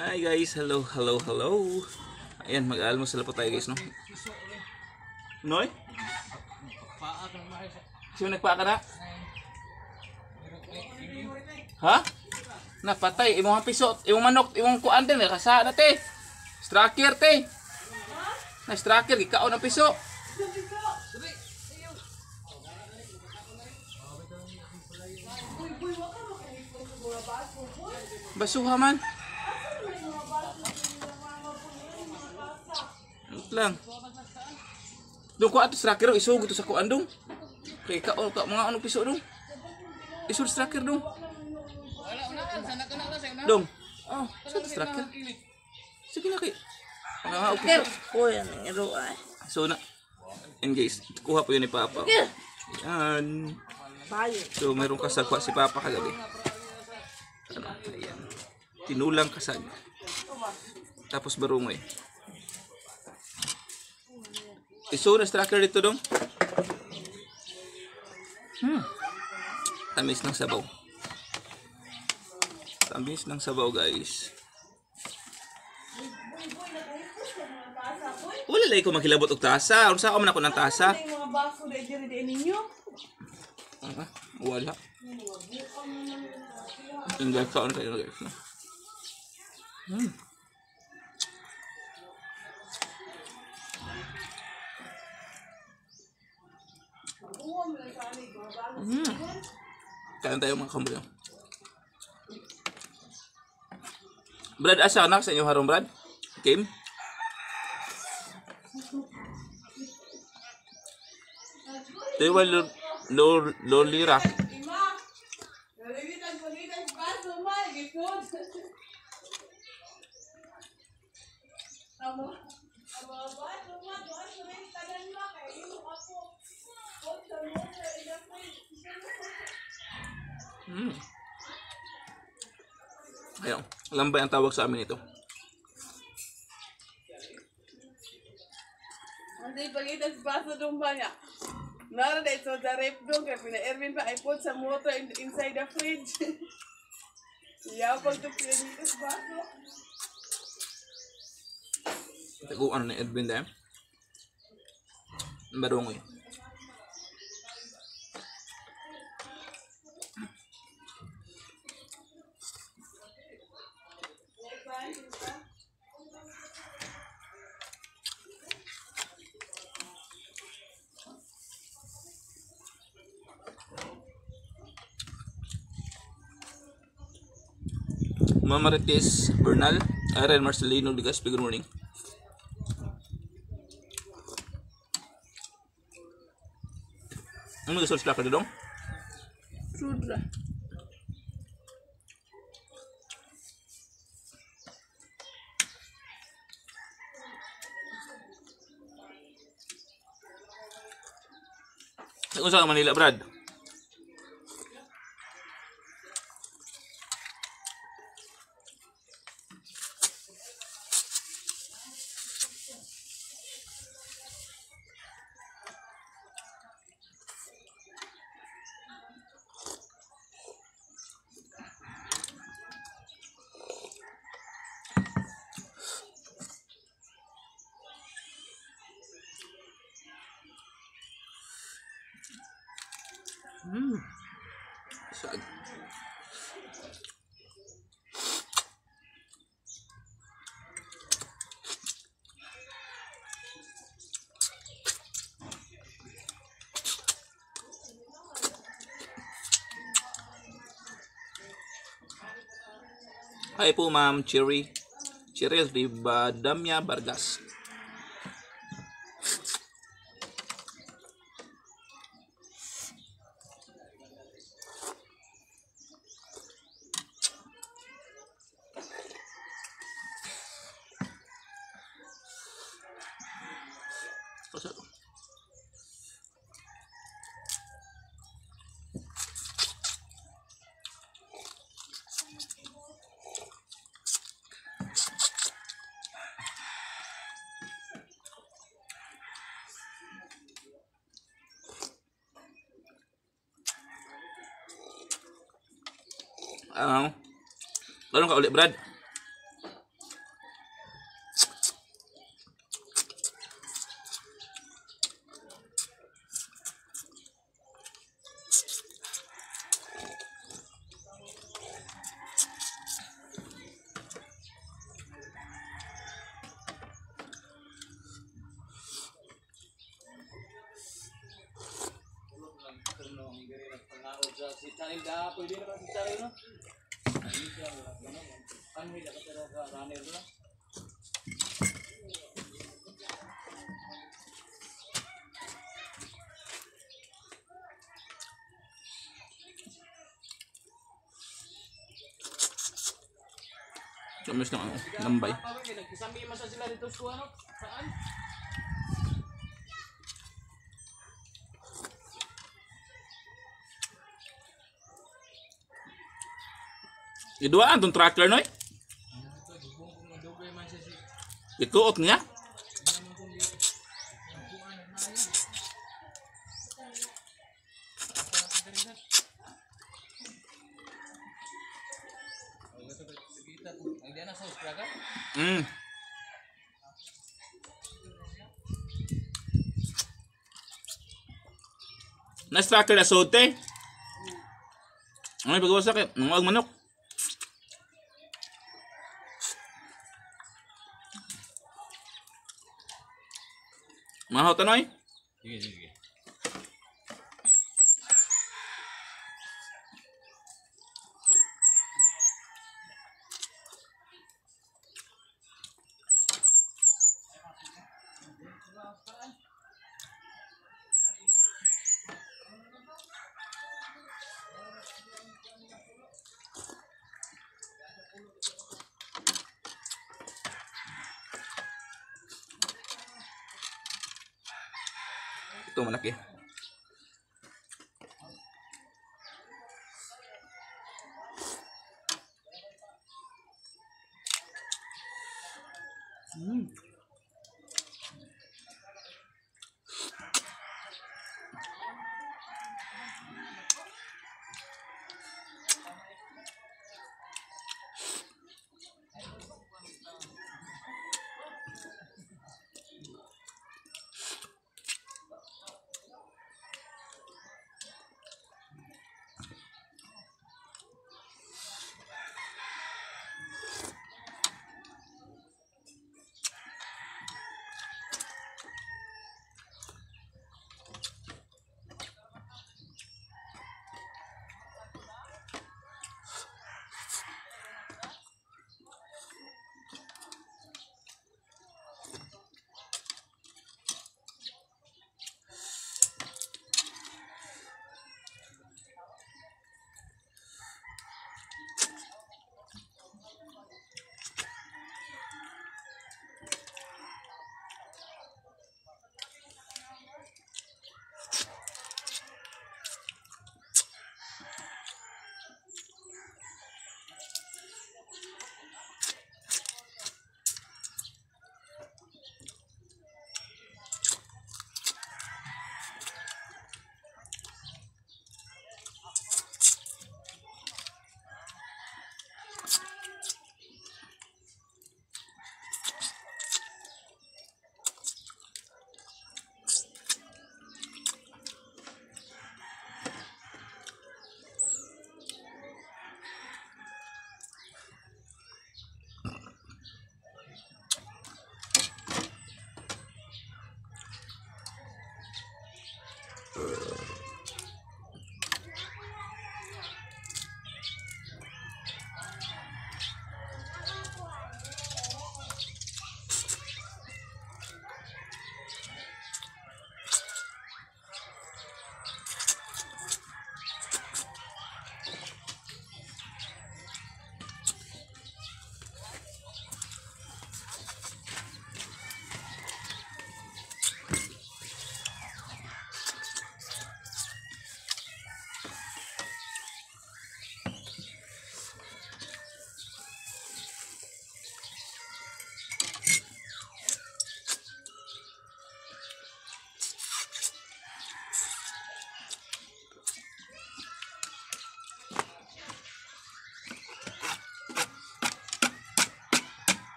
Hi guys, hello, hello, hello. Ayan, mag-almusal po tayo guys, no? Noy? Sino nagpaka na? Ha? Napatay, imong piso, imong manok, imong kuan din, kasa na te. Striker te. Na striker, gikao ng piso. Basuha man. Lang. Dong ko ato striker isugod to sa kuan dong. Kay ka mga ano piso dong. Isur striker dong. Dong. Oh, sa striker. Sige na kay. Mga okay. Ko yan ero ay. So na engage. Kuha po yun ni Papa. Yan. So meron kasagwa si Papa kagabi. Ano, ayan. Tinulang kasag. Tapos barungoy. Iso na striker dito dong. Tamis ng sabaw. Tamis ng sabaw guys. Wala lagi ko maghilabot og tasa. Unsa man ako ng tasa? Mga baso na diri ninyo. Wala. Tinggal ka on kayo guys. Kain tayo mga kambuyo. Brad, asa anak sa inyo harong Brad? Kim? Dewa lolira. Ayun, lambay ang tawag sa amin ito. Hindi pagitas baso dong ba niya? Nara na ito sa rep dong kaya pina-Erwin pa I put sa motor inside the fridge. Yapag ito pinagitas baso. Taguan na Edwin dahil. Barungoy. Mamarites Bernal, Aaron Marcelino Digas, good morning. Ano gusto sa dong? Sudra. Unsa ka Manila, Brad? Saan? Hi po Ma'am Cherry. Cheryl Ribadamia Vargas. Ano ka ulit, Brad? Kamis ng nambay. Iduaan tong tracker noy. Ituot niya. Hmm. Nice tracker na sote. Ano yung pag-uwasak eh? Nangawag manok. Mahaw tanoy? Sige. Ito malaki.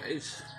guys.